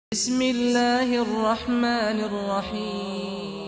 بسم الله الرحمن الرحيم.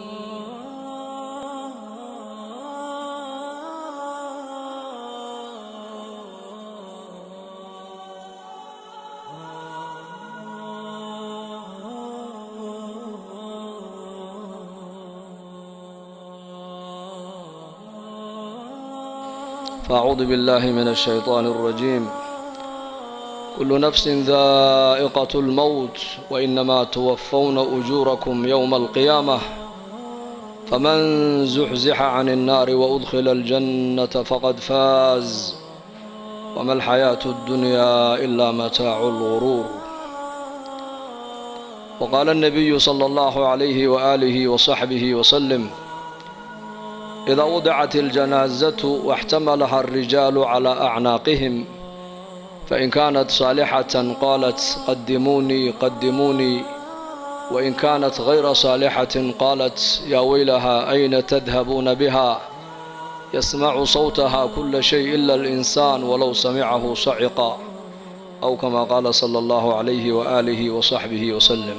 فأعوذ بالله من الشيطان الرجيم. كل نفس ذائقة الموت وإنما توفون أجوركم يوم القيامة فمن زحزح عن النار وأدخل الجنة فقد فاز وما الحياة الدنيا إلا متاع الغرور. وقال النبي صلى الله عليه وآله وصحبه وسلم: إذا وضعت الجنازة واحتملها الرجال على أعناقهم فإن كانت صالحة قالت قدموني قدموني، وإن كانت غير صالحة قالت يا ويلها أين تذهبون بها، يسمع صوتها كل شيء إلا الإنسان ولو سمعه صعقا، أو كما قال صلى الله عليه وآله وصحبه وسلم.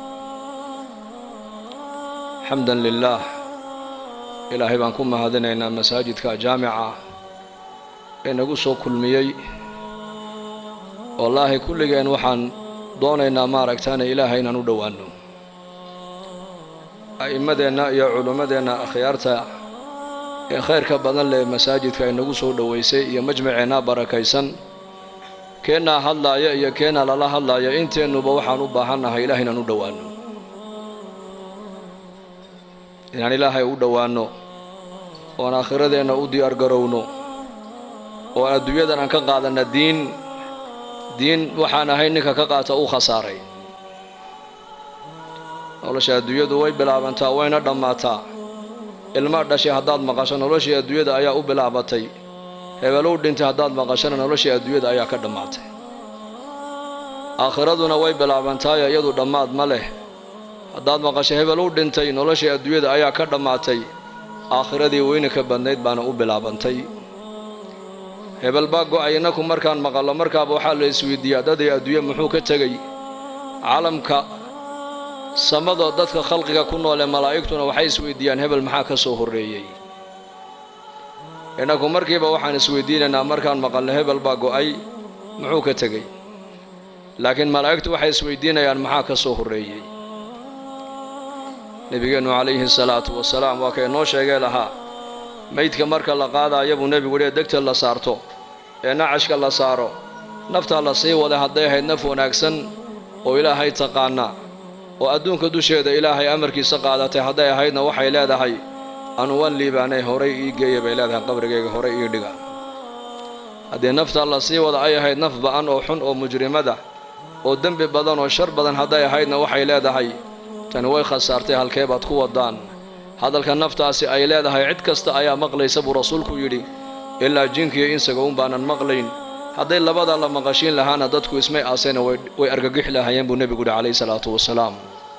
حمدا لله. ilaahay baan ku mahadinaynaa masaajidka jaamica ee nagu soo kulmiyey. wallaahi kulligeen waxaan doonaynaa maaragtaana ilaahay inaan u dhowaano. a'immadeenna iyo culimmadeenna akhyaarta ee khayrka badan leh masaajidka ay nagu soo dhowaysay iyo majmaceenna barakaysan, keennaa hadlaaya iyo keennaa lala hadlaaya, inteennuba waxaan u baahannahay ilaahay inaan u dhowaano, inaan ilaahay u dhowaano, oon aakhiradeenna u diyaar garowno, oo adduunyadan aan ka qaadanna diin waxaan ahay ninka ka qaata uu khasaaray. nolosha adduunyadu way bilaabantaa wayna dhammaataa. ilma dhashay haddaad maqasho noloshii adduunyada ayaa u bilaabatay. hebeluu dhintay haddaad maqashona noloshii adduunyada ayaa ka dhammaatay. aakhiraduna way bilaabantaayo iyadu dhammaad ma leh. haddaad maqasho hebeluu dhintay noloshii adduunyada ayaa ka dhammaatay. aakhiradii weyna ka badnayd baana u bilaabantay. hebel baa go'ay. innaku markaan maqallo markaaba waxaa la isweydiiyaa dadii adduunye muxuu ka tegey. caalamka samadoo dadka khalqiga ku noole malaa'igtuna waxay isweydiiyaan hebel maxaa ka soo horreeyey. innaku markiiba waxaan isweydiinaynaa markaan maqallo hebel baa go'ay muxuu ka tegey, laakiin malaa'igtu waxay isweydiinayaan maxaa ka soo horreeyey. nebigeennu calayhi salaatu wasalaam waa kay noo sheegee lahaa, maydka marka la qaadaayo buu nebigu yidhi degta la saarto ee nacashka la saaro, naftaa la sii waday hadday ahayd naf wanaagsan oo ilaahay taqaana oo adduunka dusheeda ilaahay amarkiisa qaadatay hadday ahaydna waxay leedahay anu wan liibaanay horay ii geeya bay leedahay, qabrigayga horay ii dhiga. haddii naftaa la sii wada ay ahayd naf ba'an oo xun oo mujrimada oo dembi badan oo shar badan hadday ahaydna waxay leedahay tani way khasaartay, halkee baad ku wadaan. hadalka naftaasi ay leedahay cid kasta ayaa maqlaysa buu rasuulku yidhi, ilaa jinkiiyo insaga un baanan maqlayn. hadday labadaa la maqashiin lahaana dadku ismay aasayna way argagixi lahaayeen buu nebigu yidhi calayhi salaatu wasalaam.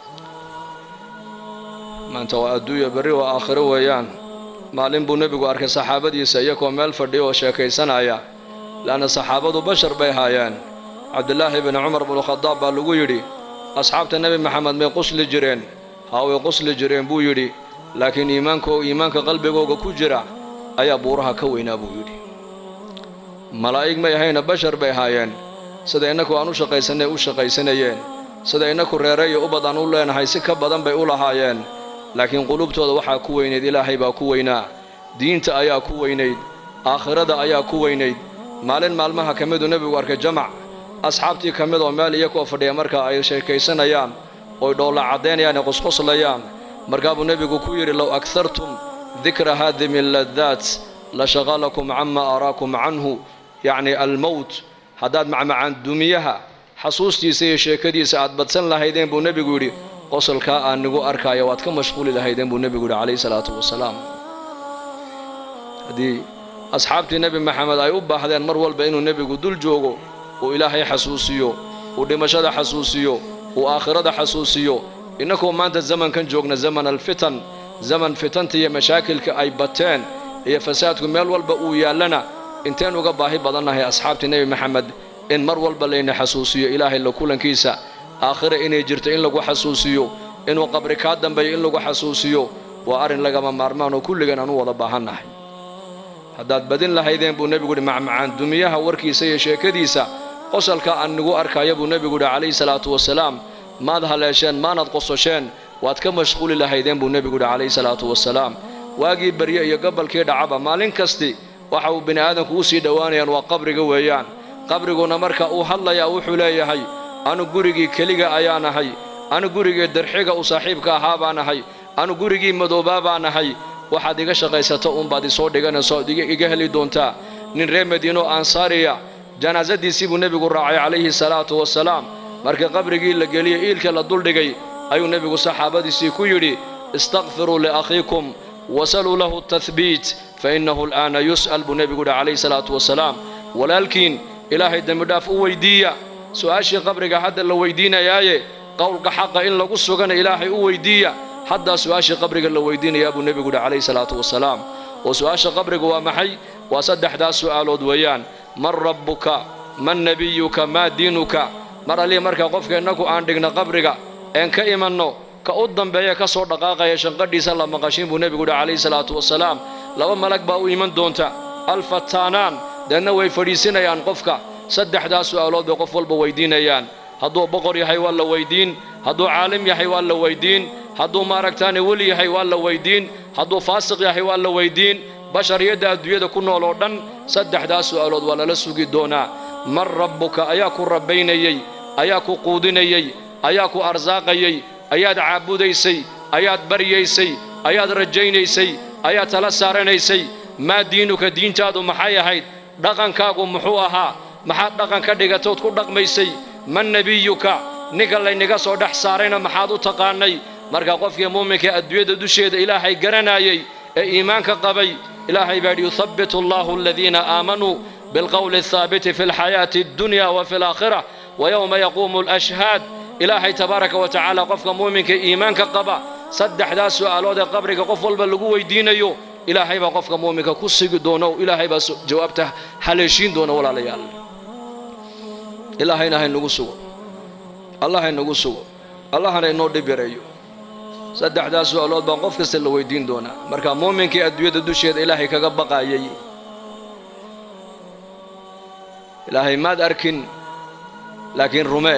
maanta waa adduunya, berri waa aakhiro weeyaan. maalin buu nebigu arkay saxaabadiisa iyagoo meel fadhiya oo sheekaysanaya, laanna saxaabadu bashar bay haayeen. cabdulaahi bni cumar bnukhadaab baa lagu yidhi, asxaabta nebi maxamed may qusli jireen? haa, way qusli jireen buu yidhi, laakiin iimaanka qalbigooga ku jira ayaa buuraha ka weynaa buu yidhi. malaa'ig may ahayna bashar bay ahaayeen. sida innaku aan u shaqaysanay u shaqaysanayeen, sida innaku reereeyo ubad aan u leenahay si ka badan bay u lahaayeen, laakiin qulubtooda waxaa ku weynayd ilaahay baa ku weynaa, diinta ayaa ku weynayd, aakhirada ayaa ku weynayd. maalin maalmaha ka miduu nebigu arkay jamac asxaabtii ka mid oo meel iyagoo fadhiya markaa ay sheekaysanayaan oy dhoolla caddaynayaan ee qosqoslayaan. markaa buu nebigu ku yidhi, low aghartum dikra haadimi laddaat la shaqalakum cama araakum canhu, yacni almowt. haddaad macmacaan dumiyaha xasuustiisa iyo sheekadiisa aad badsan lahaydeen buu nebigu yidhi, qosolkaa aan nigu arkaayo waad ka mashquuli lahaydeen buu nebigu yidhi calayhi salaatu wasalaam. haddii asxaabtii nebi maxamed ay u baahdeen mar walba inuu nebigu dul joogo, uu ilaahay xasuusiyo, uu dhimashada xasuusiyo, uu aakhirada xasuusiyo. innakoo maanta zamankan joogna zaman alfitan, zaman fitanta iyo mashaakilka ay bateen iyo fasaadku meel walba uu yaallana, inteen uga baahi badannahay asxaabtii nebi maxamed in mar walba layna xasuusiyo ilaahay la kulankiisa aakhira inay jirto in lagu xasuusiyo inuu qabri ka dambeeyo in lagu xasuusiyo waa arin lagama maarmaan oo kulligan aan u wada baahannahay haddaad badin lahaydeen buu nebigu yidhi macmacaan dumiyaha warkiisa iyo sheekadiisa qosalka aan nagu arkaya buu nebigu yidhi calayhi salaatu wasalaam maad haleesheen maanad qososheen waad ka mashquuli lahaydeen buu nebigu yidhi calayhi salaatu wasalaam waagii barye iyo gabalkii dhacaba maalin kasti waxa uu bini aadamku u sii dhowaanayaan waa qabriga weeyaan qabriguna marka uu hadlayaa wuxuu leeyahay anu gurigii keliga ayaan ahay anu gurigii darxiga u saaxiibka ahaa baan ahay anu gurigii madoobaa baan ahay waxaad iga shaqaysato uunbaad isoo dhiganayso iga heli doontaa nin reer madiino ansaariya janaasadiisii buu nebigu raacay calayhi salaatu wasalaam markii qabrigii la geliyey iilka la duldhigay ayuu nebigu saxaabadiisii ku yidhi istakfiruu liakhiikum wasaluu lahu tathbiit fainnahu al'aana yus'al buu nebigu yidhi calayhi salaatu wasalaam walaalkiin ilaahay dembidhaaf u weydiiya su'aashii qabriga hadda la weydiinayaaye qowlka xaqa in lagu sugana ilaahay u weydiiya haddaa su'aashii qabriga la weydiinayaa buu nebigu yidhi calayhi salaatu wasalaam oo su'aasha qabriga waa maxay waa saddexdaas su'aalood weeyaan man rabbuka man nebiyuka maa diinuka mar allihi markaa qofka innagu aan dhigna qabriga een ka imanno ka u dambeeya ka soo dhaqaaqaya shanqadhiisa la maqashin buu nebigu yidhi calayhi salaatu wasalaam laba malag baa u iman doonta alfataanaan deedna way fadhiisinayaan qofka saddexdaas su'aalood bay qof walba weydiinayaan hadduu boqor yahay waa la weydiin hadduu caalim yahay waa la weydiin hadduu maaragtaane weli yahay waa la weydiin hadduu faasiq yahay waa la weydiin bashariyadda adduunyada ku nool oo dhan saddexdaas su'aalood waa lala sugi doonaa man rabbuka ayaa ku rabbaynayey ayaa ku quudinayey ayaa ku arsaaqayey ayaad caabudaysay ayaad baryaysay ayaad rajaynaysay ayaad tala saaranaysay maa diinuka diintaadu maxay ahayd dhaqankaagu muxuu ahaa maxaad dhaqan ka dhigatood ku dhaqmaysay man nebiyuka ninka laynaga soo dhex saarayna maxaad u taqaanay markaa qofkii muuminka adduunyada dusheeda ilaahay garanayay ee iimaanka qabay ilaahay baa yidhi yuthabbitu allahu aladiina aamanuu bilqowli athaabiti fi alxayaati addunya wa fi alaakhira wa yowma yaquumu alashhaad ilaahay tabaaraka wa tacaala qofka muuminka iimaanka qaba saddexdaas su'aalood ee qabriga qof walba lagu weydiinayo ilaahay baa qofka muuminka ku sigi doona oo ilaahay baa jawaabta haleeshiin doona walaalayaal ilaahayna haynagu sugo allah haynagu sugo allahna inoo dhib yareeyo saddexdaas su'aalood baan qof kasta la weydiin doonaa marka muuminkii adduunyada dusheeda ilaahay kaga baqaayay ilaahay maad arkin laakiin rumee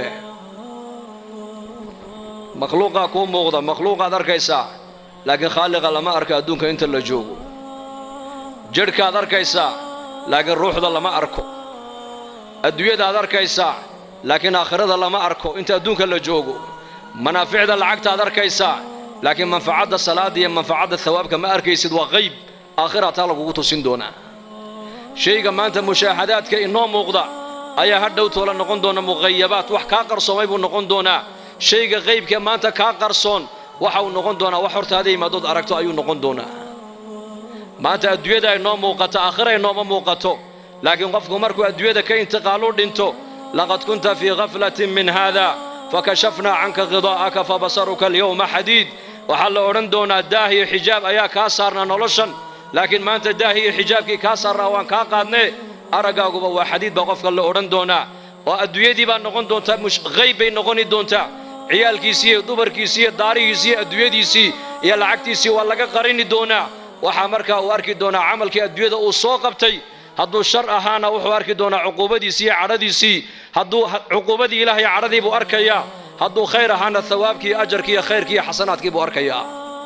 makhluuqaa kuu muuqda makhluuqaad arkaysaa laakiin khaaliqa lama arka adduunka inta la joogo jidhkaad arkaysaa laakiin ruuxda lama arko adduunyadaad arkaysaa laakiin aakhirada lama arko inta adduunka la joogo manaaficda lacagtaad arkaysaa laakiin manfacadda salaada iyo manfacadda thawaabka ma arkaysid waa qayb aakhira taa lagugu tusin doonaa shayga maanta mushaahadaadka inoo muuqda ayaa hadhow toola noqon doona muqayabaat wax kaa qarsoomay buu noqon doonaa shayga qaybka maanta kaa qarsoon waxa uu noqon doonaa wax hortaada yimaadood aragto ayuu noqon doonaa maanta adduunyada ay noo muuqato aakhira ay nooma muuqato laakiin qofku markuu adduunyada ka intiqaalu dhinto laqad kunta fii ghaflatin min haada fakashafnaa canka ghidaa'aka fabasaruka alyawma xadiid waxaa la odhan doonaa daah iyo xijaab ayaa kaa saarnaa noloshan laakiin maanta daah iyo xijaabkii kaa saarnaa waan kaa qaadnee araggaaguba waa xadiid baa qofka la odhan doonaa oo adduunyadii baa noqon doontaa qayb bay noqoni doontaa ciyaalkiisii iyo dumarkiisii iyo daarihiisii iyo adduunyadiisii iyo lacagtiisii waa laga qarini doonaa waxaa markaa uu arki doonaa camalkii adduunyada uu soo qabtay hadduu shar ahaana wuxuu arki doonaa cuquubadiisii iyo cadhadiisii hadduu cuquubadii ilaahay cadhadii buu arkayaa hadduu khayr ahaana thawaabkii ajarkii iyo khayrkii iyo xasanaadkii buu arkayaa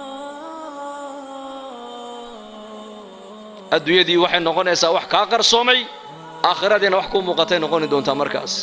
adduunyadii waxay noqonaysaa wax kaa qarsoomay aakhiradiina wax ku muuqatay noqoni doontaa markaas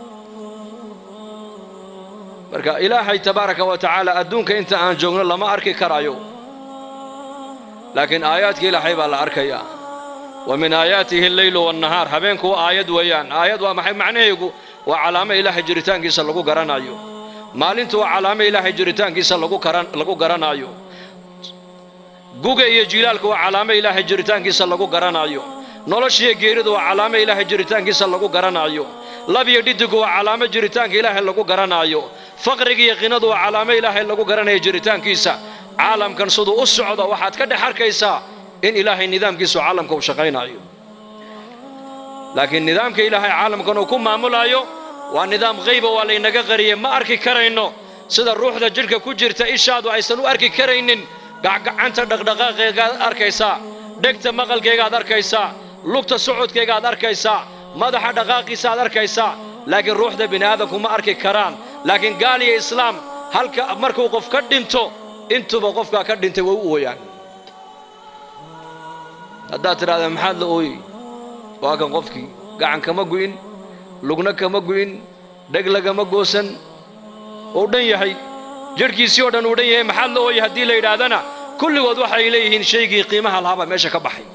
marka ilaahay tabaaraka wa tacaala adduunka inta aan joogno lama arki karaayo laakiin aayaadka ilaahay baa la arkayaa wa min aayaatihi alleylu waannahaar habeenku waa aayad weeyaan aayad waa maxay macnaheegu waa calaamo ilaahay jiritaankiisa lagu garanayo maalintu waa calaamo ilaahay jiritaankiisa lagu garanayo guga iyo jilaalku waa calaamo ilaahay jiritaankiisa lagu garanayo noloshiyo geeridu waa calaamo ilaahay jiritaankiisa lagu garanayo lab iyo dhiddigu waa calaamo jiritaanka ilaahay lagu garanayo faqriga iyo qinadu waa calaamo ilaahay lagu garanayo jiritaankiisa caalamkan siduu u socdo waxaad ka dhex arkaysaa in ilaahay nidaamkiisu caalamka uu shaqaynayo laakiin nidaamka ilaahay caalamkan uu ku maamulayo waa nidaam qayba waa laynaga qariyey ma arki karayno sida ruuxda jidhka ku jirta ishaadu aysan u arki karaynin gacanta dhaqdhaqaaqeegaad arkaysaa dhegta maqalkeegaad arkaysaa lugta socodkeegaad arkaysaa madaxa dhaqaaqiisa aad arkaysaa laakiin ruuxda bini'aadamku ma arki karaan laakiin gaal iyo islaam halka markuu qof ka dhinto intuba qofkaa ka dhintay way u ooyaan haddaad tidhahdeen maxaad la ooyey waa kan qofkii gacan kama gu'in lugna kama gu'in dheg lagama goosan uu dhan yahay jidhkiisii oo dhan uu dhan yahay maxaad la ooyey haddii la yidhaahdana kulligood waxay leeyihiin shaygii qiimaha lahaabaa meesha ka baxay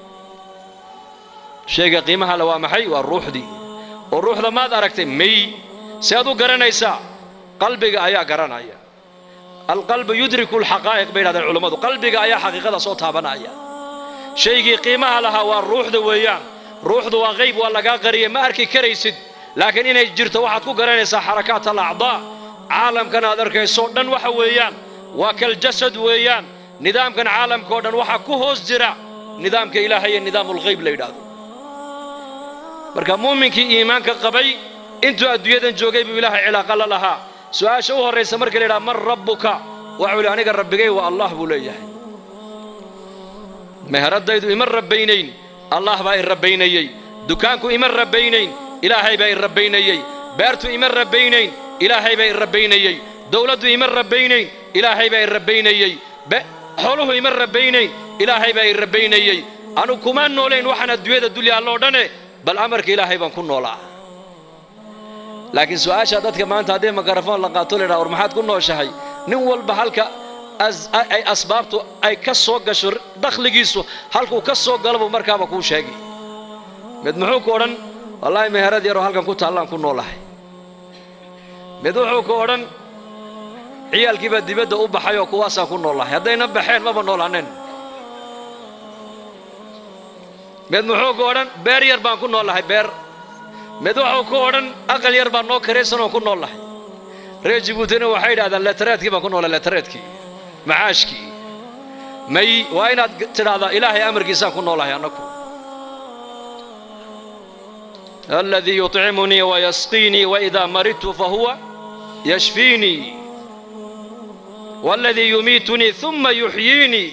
shayga qiimaha la waa maxay waa ruuxdii oo ruuxda maad aragtay may si aad u garanaysaa qalbiga ayaa garanaya alqalbu yudriku alxaqaa'iq bay yidhahdeen culummadu qalbiga ayaa xaqiiqada soo taabanaya shaygii qiimaha lahaa waa ruuxda weeyaan ruuxdu waa qayb waa lagaa qariyey ma arki karaysid laakiin inay jirto waxaad ku garanaysaa xarakaat alacdaa caalamkan aad arkayso dhan waxa weeyaan waa kaljasad weeyaan nidaamkan caalamka oo dhan waxaa ku hoos jira nidaamka ilaahay ee nidaamulghayb la yidhaahdo marka muuminkii iimaanka qabay intuu adduunyadan joogay buu ilaahay cilaaqa la lahaa su'aasha u horraysa marka la yidhaha man rabbuka waxuu yidhi aniga rabbigay waa allah buu leeyahay meheradaydu ima rabbaynayn allah baa i rabbaynayey dukaanku ima rabbaynayn ilaahay baa i rabbaynayey beertu ima rabbaynayn ilaahay baa i rabbaynayey dawladdu ima rabbaynayn ilaahay baa i rabbaynayey xooluhu ima rabbaynayn ilaahay baa i rabbaynayey anu kuma noolayn waxaan adduunyada dulya alloo dhane bal amarka ilaahay baan ku noolaa laakiin su'aasha dadka maanta haddii makarafoon la qaato la yidhaha war maxaad ku nooshahay nin walba halka ay asbaabtu ay ka soo gasho dakhligiisu halkuu ka soo galabuu markaaba kuu sheegi mid muxuu ku odhan wallaahi meherad yaroo halkan ku taallaan ku noolahay mid wuxuu ku odhan ciyaalkiibaa dibadda u baxay oo kuwaasaan ku noolahay haddayna baxeen maba noolaaneen mid muxuu ku odhan beer yar baan ku noolahay beer mid wuxuu ku odhan aqal yar baan noo karaysanoo ku noolahay reer jibuutina waxay yidhahdaan leetareedkii baan ku noolay leetareedkii macaashkii may waa inaad tidhaahdaa ilaahay amarkiisaan ku noolahay annaku alladii yuطcimunii wayasqiinii waidaa maridtu fahuwa yashfiinii والذي يميتني ثم يحييني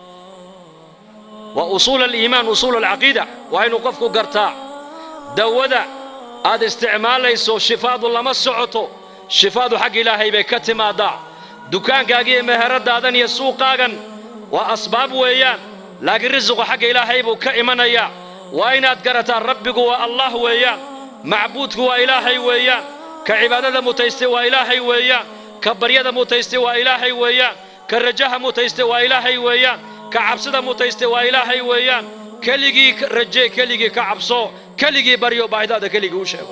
وأصول الإيمان أصول العقيدة وأين قفك قرطاع دودا هذا استعمال ليسو شفاض الله مسعطو شفاض حق إلهي بكتما ضاع دكان كاقي مهرد هذا يسوق قاقا وأسباب ويان لكن رزق حق إلهي بكئمنا يا وأين أتقرت ربك والله ويان معبودك وإلهي ويان كعبادة متيستوى إلهي ويان كبريادة متيستوى إلهي ويان كرجاها متيستوى إلهي ويان كعبسدة متيستوى إلهي ويان كليجي رجي كليجي كعبسو كليجي بريو بعداد كليجي وشهو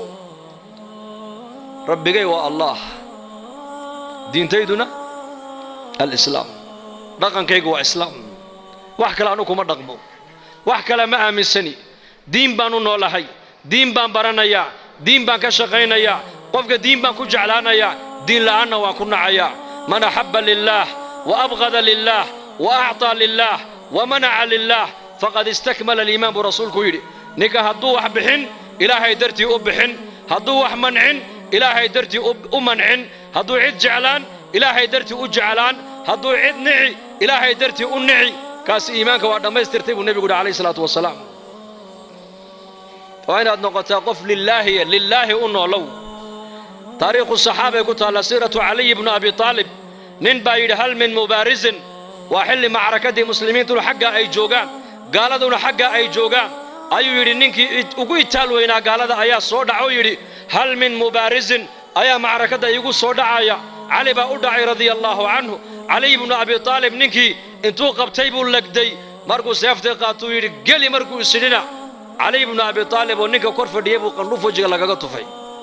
ربي جاي والله دين تيدنا الإسلام رقم كيجو إسلام وحكي لعنكم الرقمو وحكي لما أمن سني دين بانو نولهي دين بان برانا يا دين بان كشقينا يا قفك دين بان كجعلانا يا دين لأنا وكنا عيا من أحب لله وأبغض لله وأعطى لله ومنع لله فقد استكمل الإيمان برسول كويري نكا هدوح بحن إلهي درتي أبحن هدوح منعن إلهي درتي أمنعن هدو عد جعلان إلهي درتي أجعلان هدو عد نعي إلهي درتي أنعي كاس إيمانك وعندما يسترتيب النبي قول عليه الصلاة والسلام وأين أدنقى قف لله أنه لو تاريخ الصحابة قلت على سيرة علي بن أبي طالب ننبايد هل من مبارز وحل معركة مسلمين تلو حقا أي جوغان قال دون حقا أي جوغان أيو يري ننكي أقوي تالوينا قال دا أيا صودعو يري هل من مبارز أيا معركة يقو صودعايا علي بأدعي رضي الله عنه علي بن أبي طالب ننكي انتو قبتيبو لك دي مرقو سيفتي قاتو يري قلي مرقو سننا علي بن أبي طالب وننكي كورف ديبو قنوفو جيغا لغا تفاي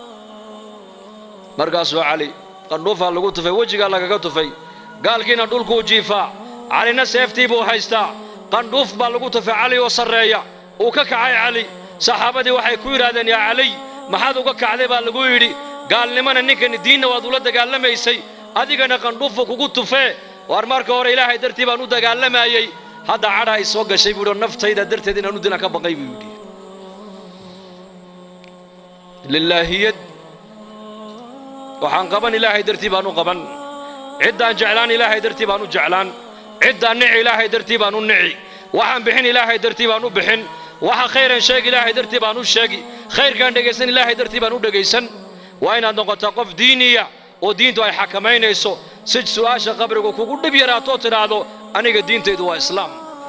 مرقاسو علي قنوفا لغو تفاي وجيغا لغا تفاي قال كينا دولكو جيفا علينا سيفتي بو هايستا قنوف با لغو تفاي علي وصريا وككعاي علي صحابتي waxay ku yiraahdeen ya Ali maxaad uga kacday baa lagu yiri gaalnimana ninkan diinna waad ula dagaalamaysay adigana qandhuuf kugu tufee war marka hore Ilaahay dartii baan u dagaalamayay hada cara ay soo gashay buu naftayda darteed inaan u dina ka baqay buu yiri lillaahiyad waxaan qaban ilaahay dartii baan u qaban ciddaan jeclaan ilaahay dartii baan u jeclaan ciddaan nici ilaahay dartii baan u nici waxaan bixin ilaahay dartii baan u bixin waxa khayran sheeg ilaahay dartii baan u sheegi khayrkaan dhegaysan ilaahay dartii baan u dhegaysan waa inaad noqotaa qof diiniya oo diintu ay xakamaynayso si su'aasha qabrigu kugu dhib yaraato tidhaahdo aniga diintaydu waa islaam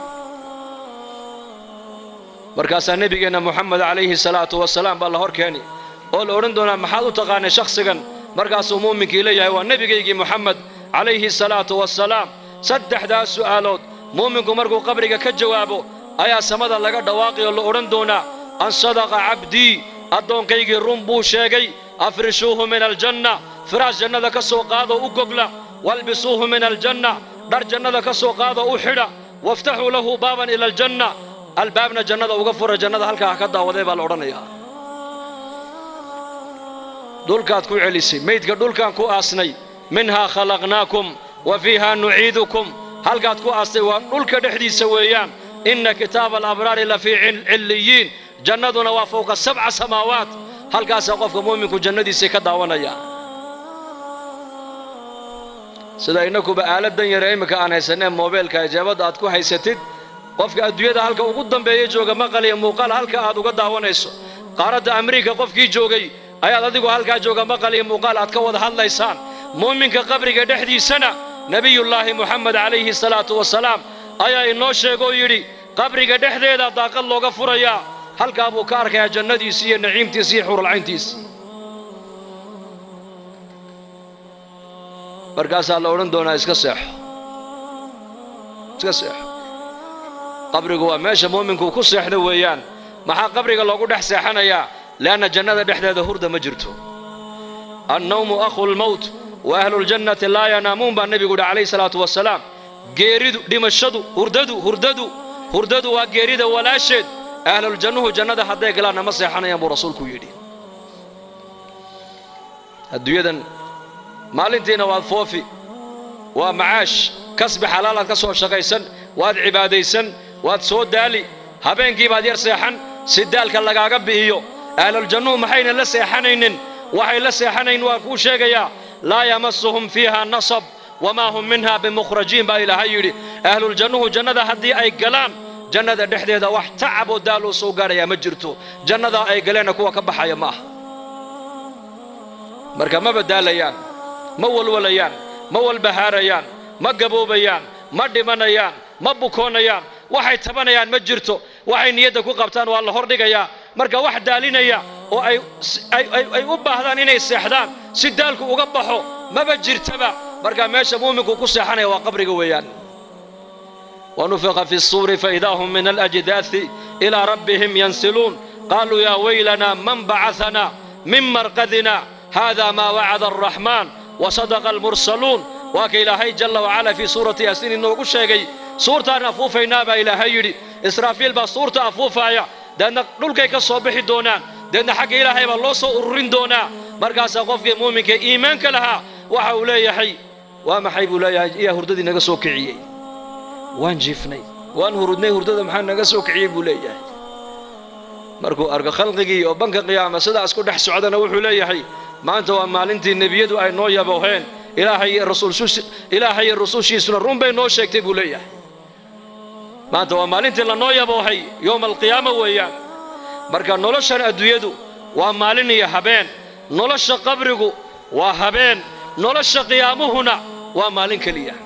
markaasaa nebigeenna moxamed calayhi salaatu wasalaam baa la hor keeni oo la odhan doonaa maxaad u taqaanay shakhsigan markaasuu muuminkii leeyahay waa nebigaygii moxamed calayhi salaatu wasalaam saddexdaas su'aalood muuminku markuu qabriga ka jawaabo ayaa samada laga dhawaaqi oo la odhan doonaa an sadaqa cabdii addoonkaygii run buu sheegay afrishuuhu min aljanna firaash jannada ka soo qaadoo u gogla walbisuuhu min aljanna dhar jannada ka soo qaadoo u xidha waftaxuu lahu baaban ila aljanna albaabna jannada uga fura jannada halkaa ha ka daawadee baa la odhanayaa dhulkaad ku celisay maydka dhulkaan ku aasnay minhaa khalaqnaakum wa fiihaa nuciidukum halkaad ku aastay waa dhulka dhexdiisa weeyaan inna kitaaba alabraari la fii cilliyiin jannaduna waa fowqa 7 samaawaat halkaasaa qofka muuminku jannadiisii ka daawanaya sida inakuba aaladan yare imika aan haysaneen moobeelka ijaabada aad ku haysatid qofka adduunyada halka ugu dambeeya jooga maqal iyo muuqaal halka aad uga daawanayso qaaradda Ameerika qofkii joogay ayaad adigu halka jooga maqal iyo muuqaal aad ka wada hadlaysaan muuminka qabriga dhexdiisana nabiyullaahi muxamed calayhi salaatu wasalaam ayaa inoo sheegoo yidhi qabriga dhexdeeda daaqad looga furayaa halkaa buu ka arkayaa jannadiisii iyo naciimtiisii iyo xurulcayntiisii markaasaa la odhan doonaa iska seexo qabrigu waa meesha muuminku ku seexdo weeyaan maxaa qabriga loogu dhex seexanayaa laana jannada dhexdeeda hurda ma jirto annawmu akhul mawt wa ahlul jannati laa yanaamuun baa nebigu yidhi calayhi salaatu wasalaam geeridu dhimashadu hurdadu waa geerida walaasheed ahlul jannuhu jannada hadday galaanna ma seexanayaan buu rasuulku yidhi adduunyadan maalintiina waad foofi waa macaash kasbi xalaalaad ka soo shaqaysan waad cibaadaysan waad soo daali habeenkii baad yar seexan si daalka lagaaga bi'iyo ahlul jannuhu maxayna la seexanaynin waxay la seexanayn waa kuu sheegayaa laa yamassuhum fiiha nasab wamaa hum minha bimukhrajiin baa ilaahay yidhi ahlul jannuhu jannada haddii ay galaan jannada dhexdeeda wax tacab oo daal oo soo gaarayaa ma jirto jannada ay galeenna kuwa ka baxaya ma aha marka ma badaalayaan ma walwalayaan ma walbahaarayaan ma gaboobayaan ma dhimanayaan ma bukoonayaan waxay tabanayaan ma jirto waxay niyadda ku qabtaan waa la hordhigayaa marka wax daalinaya oo ay u baahdaan inay seexdaan si daalku uga baxo maba jirtaba marka meesha muuminku ku seexanaya waa qabriga weeyaan ونفخ في الصور فإذا هم من الأجداث إلى ربهم ينسلون قالوا يا ويلنا من بعثنا من مرقدنا هذا ما وعد الرحمن وصدق المرسلون وكإلهي جل وعلا في سورة ياسين إنه كشيء سورة أفوفينا با إلهي إسرافيل با سورة أفوفايا لأن نلقى كالصبح دونا لأن حق إلهي بالله سؤرين دونا مرقاس قفك مؤمنك إيمانك لها وحولي يحي وما حيب لا يا هرددي نقصو كعيي وان جيفني وان هردني هردد محن نقصو كعيي بولياي markuu arko qalqigii oo banka qiyaama sidaas ku dhex socdana wuxuu leeyahay maanta waa maalintii nabiyadu ay noo yabooheen ilaahay iyo rasuulshiisuna run bay noo sheegtay buu leeyahay maanta waa maalintii la noo yaboohay yoom alqiyaama weeyaan marka noloshan adduunyadu waa maalin iyo habeen nolosha qabrigu waa habeen nolosha qiyaamuhuna waa maalin kaliya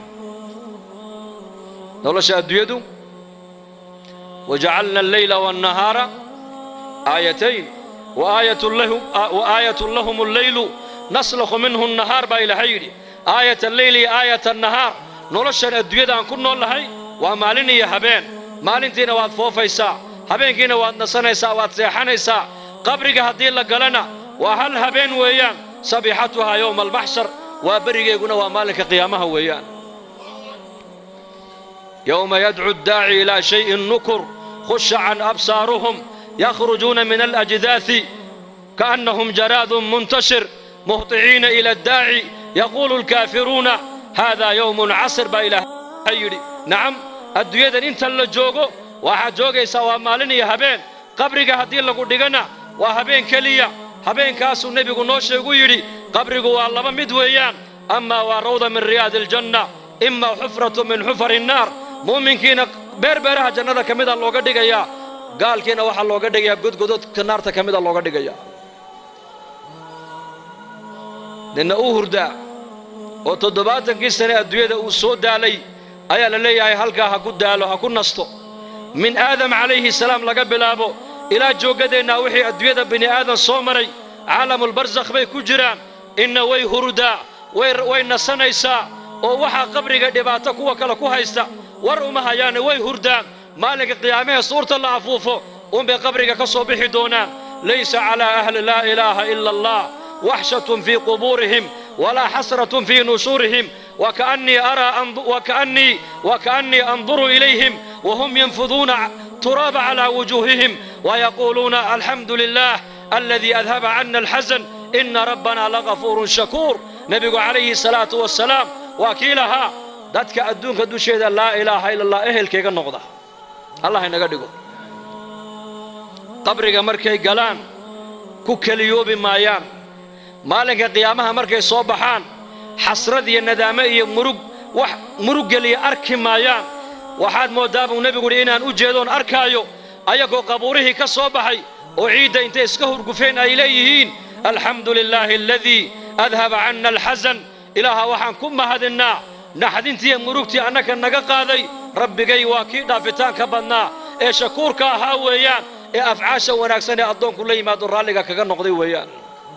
nolosha adduunyadu waja'alna al-layla wan-nahaara آيتين وآية لهم الليل نسلخ منه النهار بايل هيري آية الليل آية النهار نولشن الدنيا أن كنا لهاي ومالين يا هبين مالين تينا واد فوفيسا هبين كينا واد نسنيسا واد سيحانيسا قبرك هدي لقلنا وهل هبين ويان صبيحتها يوم المحشر وبرق يقولنا ومالك قيامها ويان يوم يدعو الداعي إلى شيء نكر خش عن أبصارهم يخرجون من الأجداث كأنهم جراد منتشر مهطعين إلى الداعي يقول الكافرون هذا يوم عسر بإله هيري نعم الدنيا انت اللي جوغو واحد جوغي سوا مالين يا هبين قبرك هدي لقو ديغنا وهبين كليا habeenkaasuu nebigu noo sheegu yidhi qabrigu waa laba mid weeyaan amaa waa rawda min riyaadi aljanna imaa xufratu min xufari innaar mu'minkiina beerbeeraha jannada ka mida looga dhigayaa gaalkiina waxaa looga dhigayaa godgododka naarta ka mida looga dhigayaa ninna uu hurdaa oo 70 sane adduunyada uu soo daalay ayaa la leeyahay halkaa ha ku daalo ha ku nasto min aadam calayhi salaam laga bilaabo ilaa joogadeennaa wixii adduunyada bini aadan soo maray caalamulbarsakh bay ku jiraan inna way hurdaa way nasanaysaa oo waxaa qabriga dhibaato kuwa kale ku haysta war uma hayaane way hurdaan maalinka qiyaamaha suurta la afuufo unbay qabriga ka soo bixi doonaan laysa calaa ahli laa ilaaha ila allah waxshatun fii qubuurihim walaa xasratun fii nusuurihim وكأني أنظر إليهم وهم ينفضون تراب على وجوههم ويقولون الحمد لله الذي أذهب عنا الحزن إن ربنا لغفور شكور نبي عليه الصلاة والسلام وكيلها ذاتك أدونك دوشي لا إله إلا الله إهل كيغ النقضة الله ينقدقو قبرك مركي قلان كوكاليوب مايان مالك قيامها مركي صوبحان حسرد الندامة مرق لي أركي مايان وحاد موداب ونبي قول إنان أجيدون أركايو أيكو قبوره كصوبحي أعيد إنت إسكهر قفين إليهين الحمد لله الذي أذهب عنا الحزن إلها وحان كما هدنا نحدنتي مرقتي أنك النقاقاذي ربي قي واكي دافتان كبنا إيه شكورك هاويان إيه أفعاشا وناكساني أدون كلي ما در راليك كغن نقضي ويان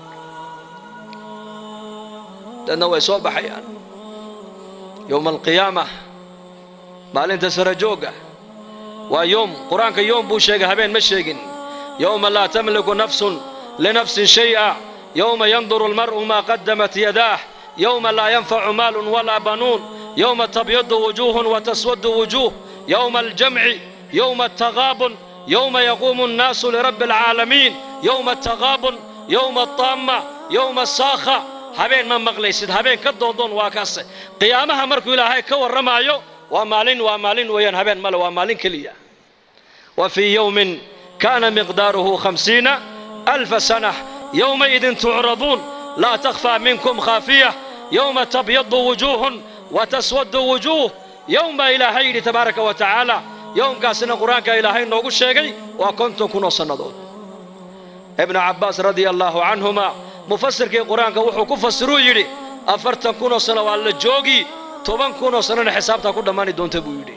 لأنه يصوبحيان يوم القيامة مالين تسرجوغا ويوم قرآنك يوم بوشيغا هبين مشيغين يوم لا تملك نفس لنفس شيئا يوم ينظر المرء ما قدمت يداه يوم لا ينفع مال ولا بنون يوم تبيض وجوه وتسود وجوه يوم الجمع يوم التغابن يوم يقوم الناس لرب العالمين يوم التغابن يوم الطامة يوم الصاخة habeen ma maqlaysid habeen ka doondoon waa kaas qiyaamaha markuu ilaahay ka warramayo waa maalin weeyaan habeen male waa maalin kaliya wa fi yawmin kana miqdaruhu 50000 sana yawma idin tu'radun la takhfa minkum khafiyah yawma tabyaddu wujuhun wa taswaddu wujuh yawma ilaahay tabaaraka wa ta'ala yawmkaasina quraanka ilaahay noogu sheegay waa 50 sanadood ibn Abbas radiyallahu anhuma مفسر كي قرآن كوحو كفسروا يدي 40 سنة ولا جوجي 10 سنة حسابتها كل ماني دون تبو يدي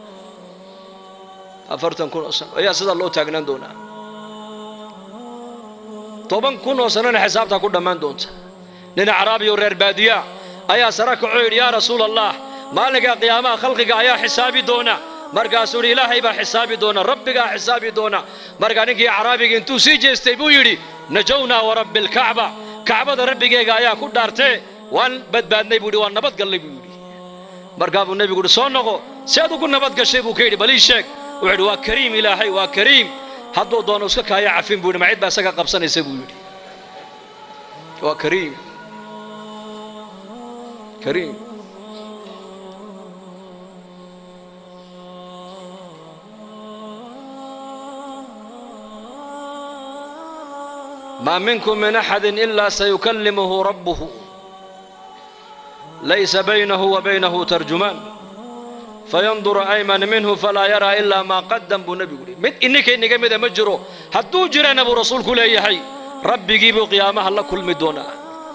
40 سنة يا سيد الله تاجنان دونا 10 سنة حسابتها كل مان دون لنا عربي ورير بادية أيا سرك عير يا رسول الله ما لقى قيامة خلقك أيا حسابي دونا مرقا سوري إلهي با حسابي دونا ربك حسابي دونا مرقا نكي عربي انتو سيجي استيبو يدي نجونا ورب الكعبة كعبة ربك يا كل دارته وان بدبادني بودي وان نبض قلبي بودي مرقا النبي يقول صونغو سيادو كل نبض قشيبو كيدي بلي شك وعد وكريم إلهي وكريم هادو دونو سكا يا عفين بودي معيد باسكا قبصان يسيبو يدي وكريم كريم ما منكم من أحد إلا سيكلمه ربه ليس بينه وبينه ترجمان فينظر أيمن منه فلا يرى إلا ما قدم بنبي إنك ماذا مجرو حتى جرى نبو رسول كل يحي ربي جيبوا قيامه الله كل مدونا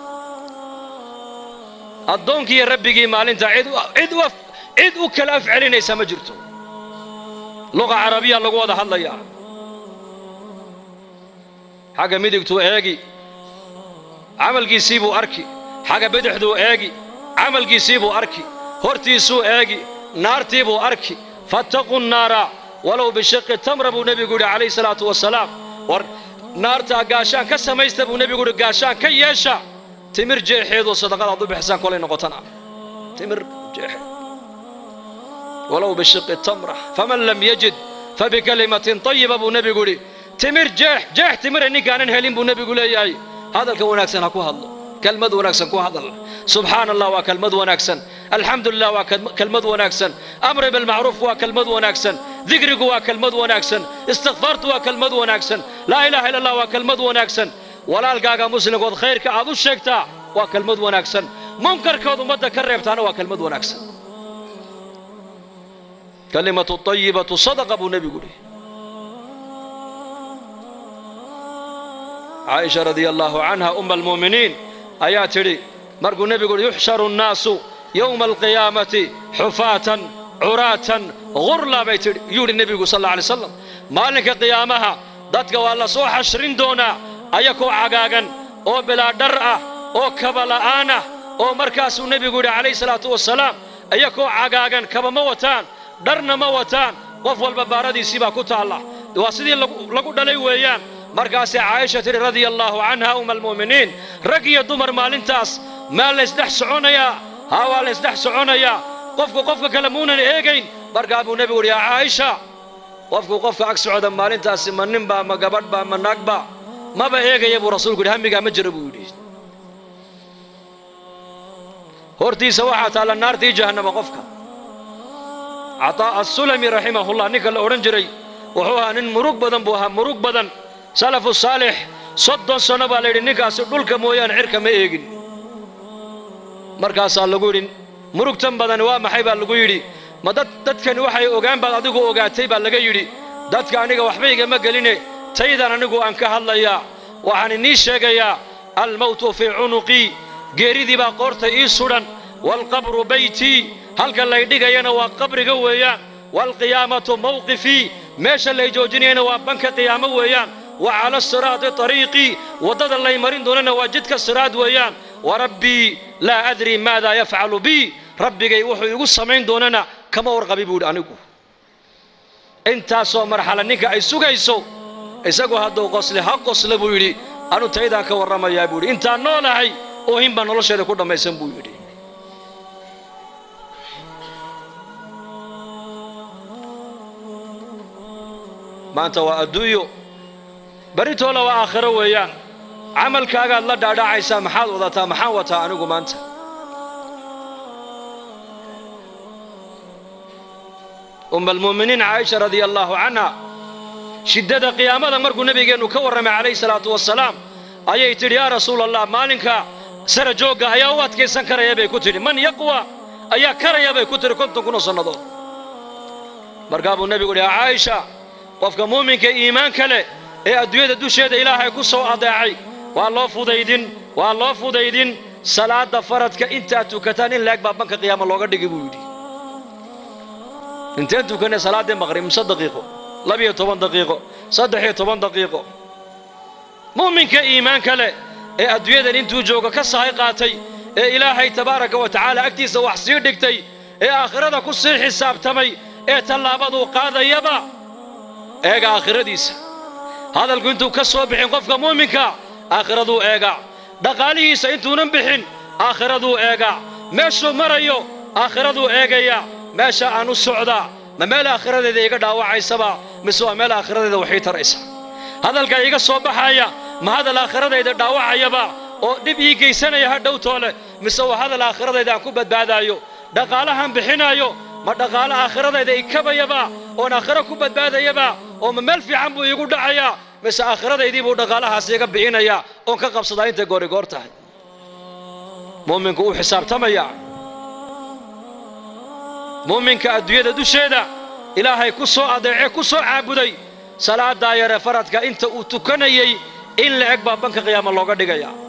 الدونك يا ربي جي مال انت عد وكل أفعلين ليس مجرته لغة عربية لغة هذا الله يا حاجة ميدكتو ايجي عمل جيسيبو اركي حاجة بدحدو ايجي عمل جيسيبو اركي هورتيسو ايجي نارتيبو اركي فاتقوا النار ولو بشق التمر ابو نبي قول عليه الصلاة والسلام نارتا قاشان كسميست ابو نبي قول قاشان كيشا تمر جيحيد وصدقاء ضب حسان كولين نقطنا تمر جيحيد ولو بشق التمر فمن لم يجد فبكلمة طيبة ابو نبي قولي تمر جيح تمر إني كان هلين بو نبي يقول ياي هذا الكون أكسن هكو هذا كلمة ونكسن كو هذا سبحان الله وكلمة ونكسن الحمد لله وكلمة ونكسن أمر بالمعروف وكلمة ونكسن ذكرك وكلمة ونكسن استغفرت وكلمة ونكسن لا إله إلا الله وكلمة ونكسن walaalkaaga muslimkood khayrka aad u sheegtaa waa kelmad wanaagsan munkarkood ummadda ka reebtaana waa kelmad wanaagsan kalimatu tayyibatu sadaqa buu nebigu yidhi عائشة رضي الله عنها أم المؤمنين آياتي مرقو النبي يقول يحشر الناس يوم القيامة حفاة عراة غرلا بيت يقول النبي صلى الله عليه وسلم مالك قيامها ضدك والله سو حشرين دونا أيكو عقاقا أو بلا درأة أو كبلاءانة أو مركز النبي يقول عليه الصلاة والسلام أيكو عقاقا كبا موتان درنا موتان وفوا البباردي سيبا كتا الله واسدي لقو دلي ويان مركز عائشة رضي الله عنها أم المؤمنين رقي دمر مالنتاس ما ليسدح سعونيا هوا ليسدح سعونيا قفك كلمونا إيجين مركز أبو نبي يا عائشة قفك أكسعود مالنتاس من نبا ما قبض با من نقبا ما بإيجي أبو رسول قد همي قام مجربوا لي هورتي سواحة على النار تي جهنم قفك عطاء السلمي رحمه الله نيكل أورنجري وحوها نن مروق بدن بوها مروق بدن سلف الصالح صدن سنة بالي نكاس دولك مويان عرك ما يجين مركز اللجورين مروكتم بدن ومحيب اللجوري ما دت كان وحي أوجان بعد أديكو أوجاتي باللجوري دت كان نيجا وحبيجا ما قاليني تيدا نيجو أنك هلا يا وعن النيش يا الموت في عنقي جريدي بقرت إيسورا والقبر بيتي هل كان لا يديجا ينا وقبر جويا والقيامة موقفي ماشى اللي يجوجني أنا وبنك قيامة ويان وعلى الصراط طريقي وضد الله يمرين دوننا وجدك الصراط ويان وربي لا أدري ماذا يفعل بي ربي جاي وحي يقول سمعين دوننا كما ورقبي بود عنكو انت سو مرحلة نيكا اي سوغا يسو ايساقو هادو قصلي حق قصلي بويري انو تايدا كورما يا بوري انت نولا هاي اوهين بانولو شايدا كودا ميسن بويري ما انت وادويو بريتولا وآخره ويان عمل كاغا الله دادا عيسى محاد وضاتا محاوتا عنوكو ما انت أم المؤمنين عائشة رضي الله عنها شدد قيامة مرقو نبي جانو كورم عليه الصلاة والسلام أيه تري يا رسول الله مالنك سرجوغا أيه وات كيسان كرا يبي كتري من يقوى أيه كرا يبي كتري كنتم كنو صندو مرقابو النبي يقول يا عائشة وفق مؤمنك إيمان كله إيه أدوية دوشة إلهي كسو أضاعي والله فوديدين صلاة فرضك أنت تكتان لك بابك قيام الله قد يجيبودي أنت تكون صلاة المغرب 5 دقيقة لبيه 8 دقيقة صدحيه 8 دقيقة مؤمنك إيمان كله إيه أدوية أنت جوجا كصايقاتي إيه إلهي تبارك وتعالى أكتيس وحسير دكتي إيه آخرتك كسر حساب تمي إيه تلابضو قاضي يبا إيه آخر ديس هذا اللي كنتو كسو بحين قفك مؤمنك آخرتو إيقا دقاليه سينتو ننبحين آخرتو إيقا ماشو مريو آخرتو إيقا ماشا عنو السعودة ما مال آخرت إذا إيقا داوعي سبا مسوا مال آخرت إذا وحيت رئيسا هذا اللي إيقا صوبحايا ما هذا الآخرت إذا داوعي يبا ودب إيقا سنة يهدو طولة مسوا هذا الآخرت إذا كوبت بعدايو دقالهم بحنايو ما دقال آخرت إذا إيكبا يبا ونآخرت كوبت بعدا يبا وممال في عمبو يقول دعيا بس آخرت إذا بو دقالها سيقا بحنايا ونكا قبصدين تقوري قورتها مؤمنك او حساب تميا مؤمنك أدوية دوشيدا إلهي كسو أدعي كسو عابدي صلاة دايرة فرادك انت أتكنيي إن لعقبا بانك قيام الله قد قيا